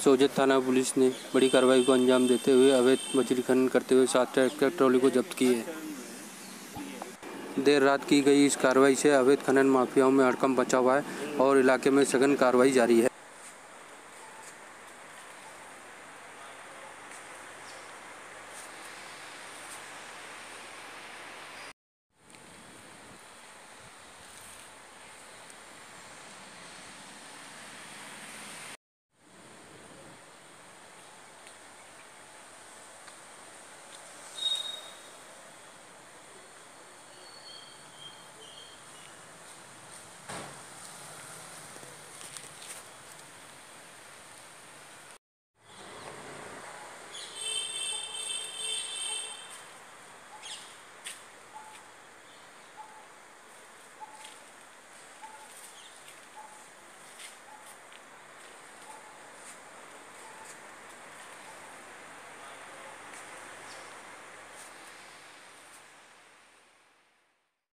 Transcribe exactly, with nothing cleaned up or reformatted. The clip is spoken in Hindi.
सोजत थाना पुलिस ने बड़ी कार्रवाई को अंजाम देते हुए अवैध बजरी खनन करते हुए सात ट्रैक्टर ट्रॉली को जब्त की है। देर रात की गई इस कार्रवाई से अवैध खनन माफियाओं में हड़कंप मचा हुआ है और इलाके में सघन कार्रवाई जारी है।